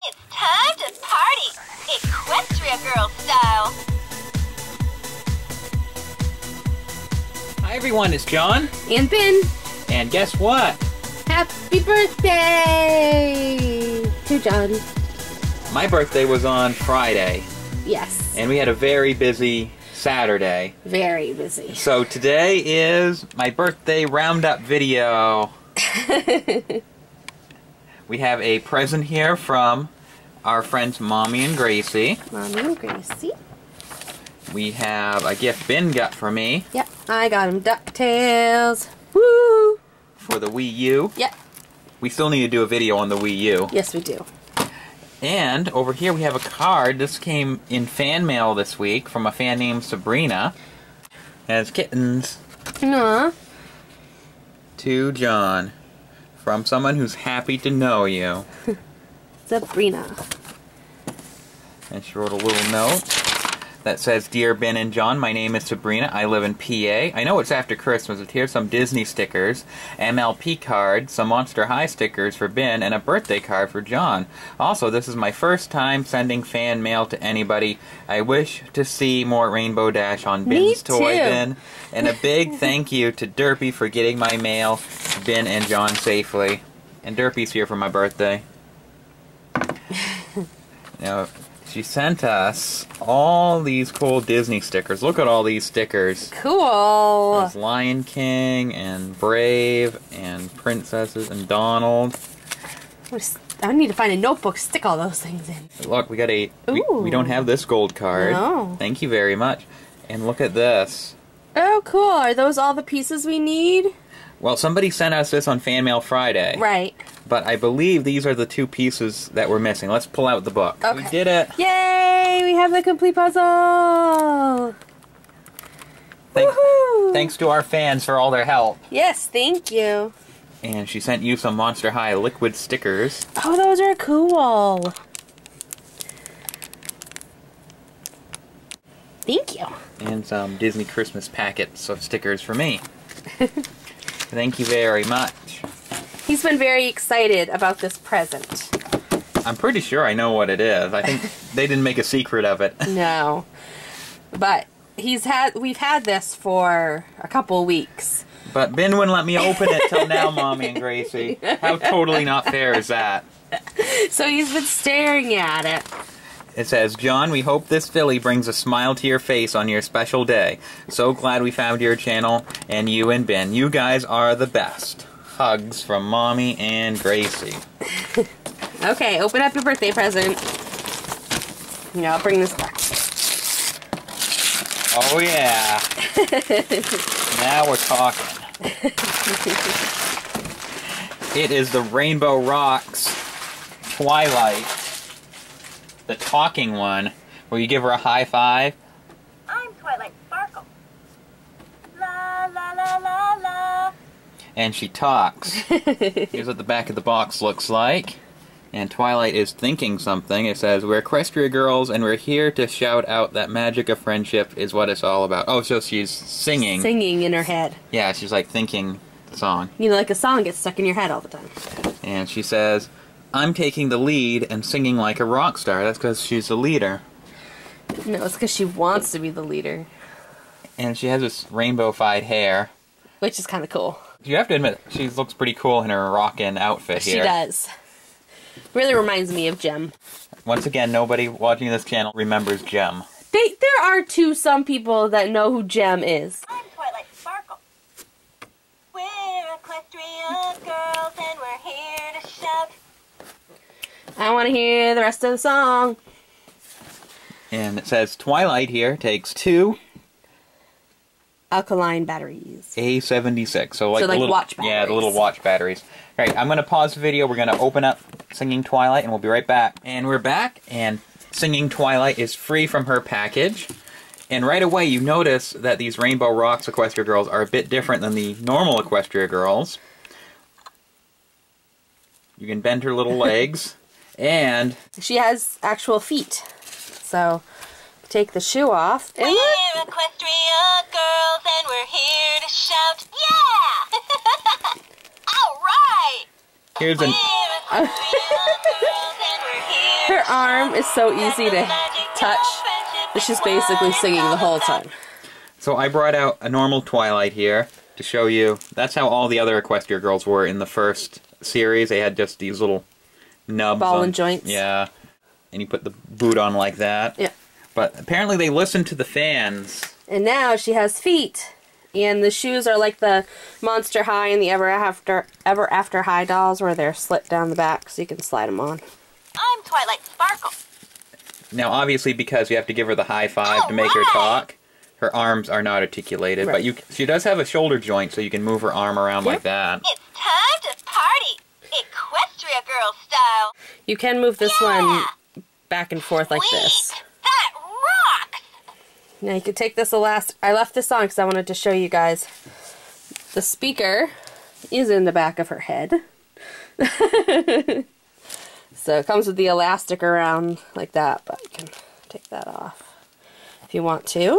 It's time to party, Equestria Girl style. Hi everyone, it's John. And Ben. And guess what? Happy birthday to John. My birthday was on Friday. Yes. And we had a very busy Saturday. Very busy. So today is my birthday roundup video. We have a present here from our friends Mommy and Gracie. Mommy and Gracie. We have a gift Ben got for me. Yep, I got him DuckTales. Woo! For the Wii U. Yep. We still need to do a video on the Wii U. Yes, we do. And over here we have a card. This came in fan mail this week from a fan named Sabrina. It has kittens. Aww. To John. From someone who's happy to know you. Sabrina. And she wrote a little note that says, Dear Ben and John, my name is Sabrina. I live in PA. I know it's after Christmas, but here's some Disney stickers, MLP cards, some Monster High stickers for Ben, and a birthday card for John. Also, this is my first time sending fan mail to anybody. I wish to see more Rainbow Dash on Ben's toy bin. And a big thank you to Derpy for getting my mail to Ben and John safely. And Derpy's here for my birthday. Now, she sent us all these cool Disney stickers. Look at all these stickers. Cool. There's Lion King and Brave and Princesses and Donald. I need to find a notebook to stick all those things in. Look, we got a... We don't have this gold card. No. Thank you very much. And look at this. Oh, cool. Are those all the pieces we need? Well, somebody sent us this on Fan Mail Friday. Right. But I believe these are the two pieces that we're missing. Let's pull out the book. Okay. We did it. Yay! We have the complete puzzle! Woohoo! Thanks to our fans for all their help. Yes, thank you. And she sent you some Monster High liquid stickers. Oh, those are cool. Thank you. And some Disney Christmas packets of stickers for me. Thank you very much. He's been very excited about this present. I'm pretty sure I know what it is. I think they didn't make a secret of it. No. But we've had this for a couple weeks. But Ben wouldn't let me open it till now, Mommy and Gracie. How totally not fair is that? So he's been staring at it. It says, John, we hope this filly brings a smile to your face on your special day. So glad we found your channel, and you and Ben. You guys are the best. Hugs from Mommy and Gracie. Okay, open up your birthday present. Yeah, I'll bring this back. Oh, yeah. Now we're talking. It is the Rainbow Rocks Twilight. The talking one, where you give her a high five. I'm Twilight Sparkle. La la la la la. And she talks. Here's what the back of the box looks like. And Twilight is thinking something. It says, we're Equestria girls, and we're here to shout out that magic of friendship is what it's all about. Oh, so she's singing. Singing in her head. Yeah, she's like thinking the song. You know, like a song gets stuck in your head all the time. And she says, I'm taking the lead and singing like a rock star. That's because she's the leader. No, it's because she wants to be the leader. And she has this rainbow-fied hair. Which is kind of cool. You have to admit, she looks pretty cool in her rockin' outfit here. She does. Really reminds me of Jem. Once again, nobody watching this channel remembers Jem. There are some people that know who Jem is. I'm Twilight Sparkle. We're Equestria girls and we're here to shout. I want to hear the rest of the song. And it says Twilight here takes 2 Alkaline batteries. A76. So like, watch batteries. Yeah, the little watch batteries. Alright, I'm going to pause the video. We're going to open up Singing Twilight and we'll be right back. And we're back, and Singing Twilight is free from her package. And right away you notice that these Rainbow Rocks Equestria girls are a bit different than the normal Equestria girls. You can bend her little legs. And she has actual feet. So, take the shoe off. And we're Equestria girls and we're here to shout. Yeah! All right! here's an... We're Equestria girls and we're here Her arm is so easy to touch that she's basically singing the whole time. So I brought out a normal Twilight here to show you. That's how all the other Equestria girls were in the first series. They had just these little nubs. Ball and joints. Yeah. And you put the boot on like that. Yeah. But apparently they listened to the fans. And now she has feet. And the shoes are like the Monster High and the Ever After High dolls, where they're slit down the back so you can slide them on. I'm Twilight Sparkle. Now, obviously, because you have to give her the high five to make her talk, her arms are not articulated. Right. But she does have a shoulder joint, so you can move her arm around like that. It's time to party, Equestria Girl style. You can move this one back and forth like Sweet. this. That rocks. Now you can take this elastic. I left this on because I wanted to show you guys. The speaker is in the back of her head. So it comes with the elastic around like that, but you can take that off if you want to.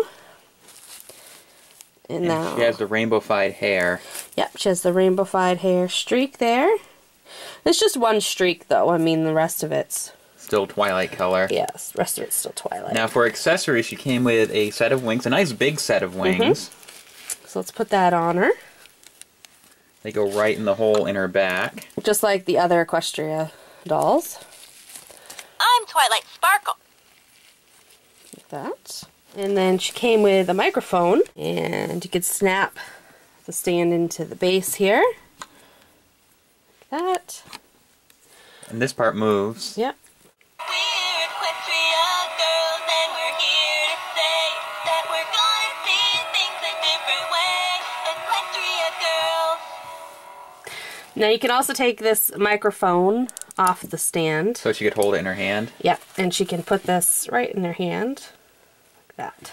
And now she has the rainbow-fied hair. Yep, she has the rainbow-fied hair streak there. It's just one streak though. I mean, the rest of it's Still Twilight color. yes, the rest of it's still Twilight. Now for accessories, she came with a set of wings, a nice big set of wings. So let's put that on her. They go right in the hole in her back. Just like the other Equestria dolls. I'm Twilight Sparkle. Like that. And then she came with a microphone, and you could snap the stand into the base here. Like that. And this part moves. Yep. We're Equestria girls and we're here to say that we're gonna see things a different way. Equestria girls. Now you can also take this microphone off the stand. So she could hold it in her hand. Yep, and she can put this right in her hand. Like that.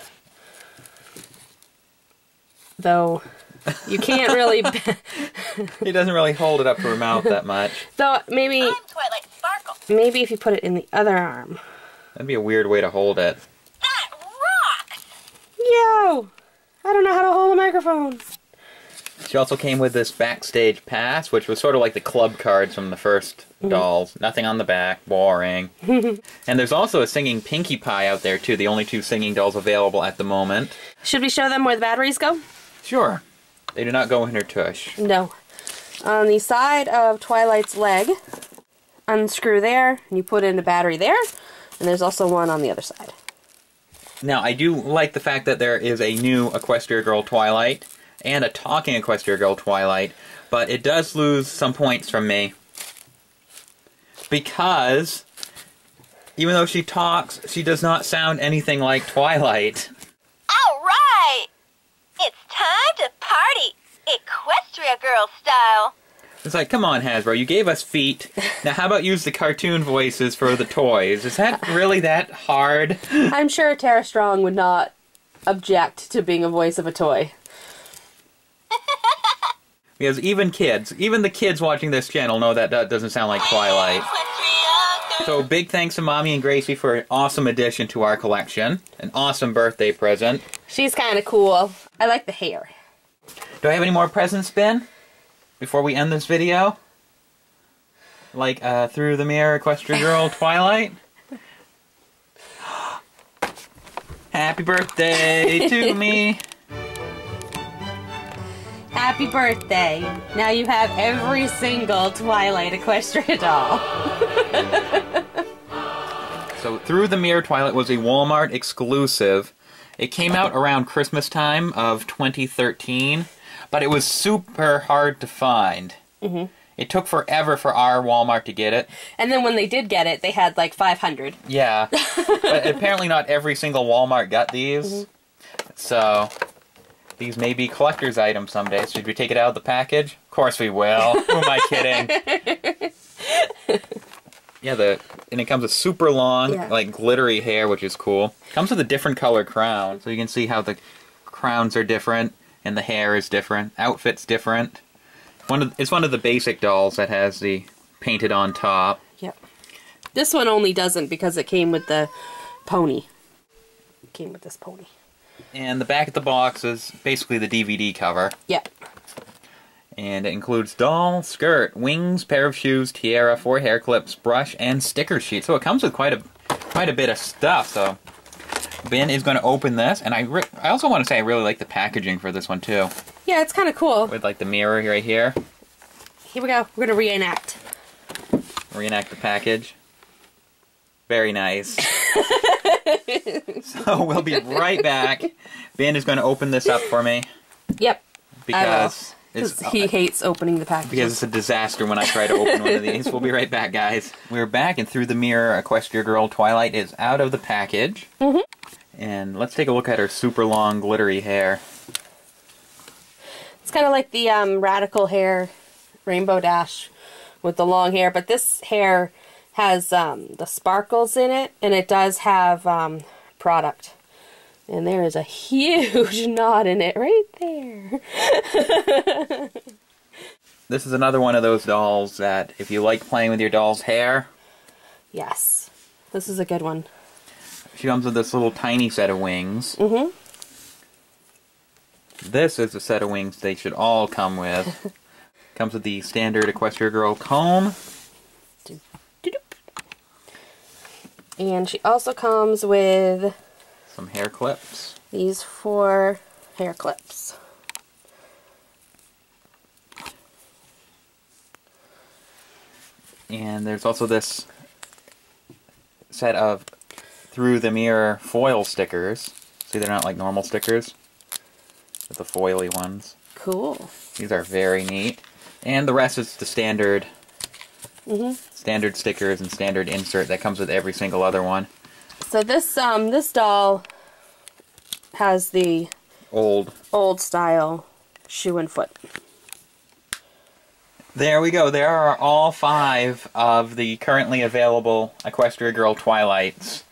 Though you can't really... She doesn't really hold it up to her mouth that much. Though maybe I'm Twilight Sparkle. if you put it in the other arm. That'd be a weird way to hold it. That rocks. Yo! I don't know how to hold a microphone. She also came with this backstage pass, which was sort of like the club cards from the first dolls. Nothing on the back, boring. And there's also a singing Pinkie Pie out there too, the only two singing dolls available at the moment. Should we show them where the batteries go? Sure. They do not go in her tush. No. On the side of Twilight's leg, unscrew there, and you put in a battery there, and there's also one on the other side. Now, I do like the fact that there is a new Equestria Girl Twilight and a talking Equestria Girl Twilight, but it does lose some points from me. Because, even though she talks, she does not sound anything like Twilight. All right. It's time to party, Equestria Girl style. It's like, come on, Hasbro, you gave us feet. Now how about use the cartoon voices for the toys? Is that really that hard? I'm sure Tara Strong would not object to being a voice of a toy. Because even the kids watching this channel know that that doesn't sound like Twilight. Equestria Girl. So big thanks to Mommy and Gracie for an awesome addition to our collection. An awesome birthday present. She's kind of cool. I like the hair. Do I have any more presents, Ben? Before we end this video? Like, Through the Mirror, Equestria Girl, Twilight? Happy birthday to me! Happy birthday. Now you have every single Twilight Equestria doll. So, Through the Mirror Twilight was a Walmart exclusive. It came out around Christmas time of 2013, but it was super hard to find. It took forever for our Walmart to get it. And then when they did get it, they had like 500. Yeah, but apparently not every single Walmart got these. So, these may be collector's items someday. Should we take it out of the package? Of course we will. Who am I kidding? Yeah, and it comes with super long, like glittery hair, which is cool. Comes with a different color crown, so you can see how the crowns are different and the hair is different. Outfit's different. It's one of the basic dolls that has the painted on top. Yep. This one only doesn't because it came with the pony. It came with this pony. And the back of the box is basically the DVD cover. Yep. And it includes doll, skirt, wings, pair of shoes, tiara, 4 hair clips, brush, and sticker sheet. So it comes with quite a bit of stuff. So Ben is going to open this, and I also want to say I really like the packaging for this one too. Yeah, it's kind of cool. With like the mirror right here. Here we go. We're going to reenact. Reenact the package. Very nice. So we'll be right back. Ben is going to open this up for me. Yep. Because he hates opening the package. Because it's a disaster when I try to open one of these. We'll be right back, guys. We're back, and through the mirror, Equestria Girl Twilight is out of the package. Mm-hmm. And let's take a look at her super long glittery hair. It's kind of like the Radical Hair Rainbow Dash with the long hair, but this hair has the sparkles in it, and it does have product. And there is a huge knot in it right there. This is another one of those dolls that, if you like playing with your doll's hair... Yes. This is a good one. She comes with this little tiny set of wings. Mm-hmm. This is the set of wings they should all come with. Comes with the standard Equestria Girl comb. And she also comes with some hair clips. These 4 hair clips. And there's also this set of through the mirror foil stickers. See, they're not like normal stickers. They're the foily ones. Cool. These are very neat. And the rest is the standard standard stickers and standard insert that comes with every single other one. So this this doll has the old style shoe and foot. There we go. There are all 5 of the currently available Equestria Girl Twilights.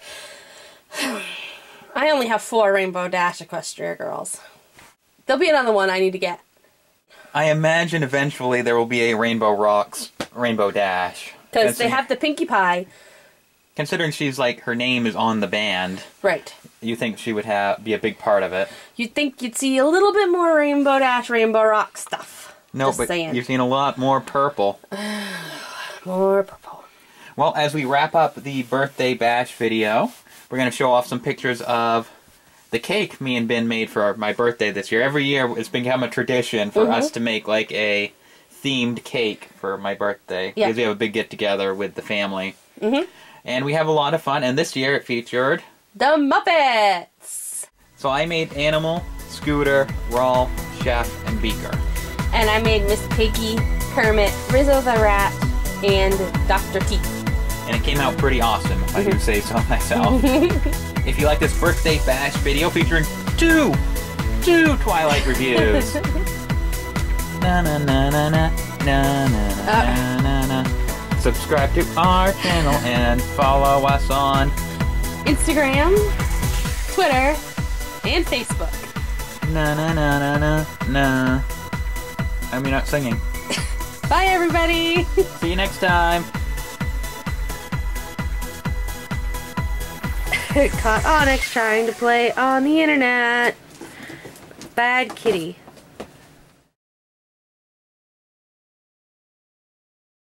I only have 4 Rainbow Dash Equestria Girls. There'll be another one I need to get. I imagine eventually there will be a Rainbow Rocks Rainbow Dash. Because they have the Pinkie Pie. Considering she's like, her name is on the band. Right. You think she would be a big part of it. You'd think you'd see a little bit more Rainbow Dash, Rainbow Rock stuff. No, just but saying. You've seen a lot more purple. More purple. Well, as we wrap up the birthday bash video, we're going to show off some pictures of the cake me and Ben made for my birthday this year. Every year it's become a tradition for us to make like a themed cake for my birthday. Yeah. Because we have a big get-together with the family. And we have a lot of fun, and this year it featured... the Muppets! So I made Animal, Scooter, Rolf, Chef, and Beaker. And I made Miss Piggy, Kermit, Rizzo the Rat, and Dr. Teeth. And it came out pretty awesome, if I do say so myself. If you like this birthday bash video featuring two Twilight reviews. Na na na na na na na na na. Subscribe to our channel and follow us on Instagram, Twitter, and Facebook. Na na na na na na. I'm not singing. Bye, everybody. See you next time. Caught Onyx trying to play on the internet. Bad kitty.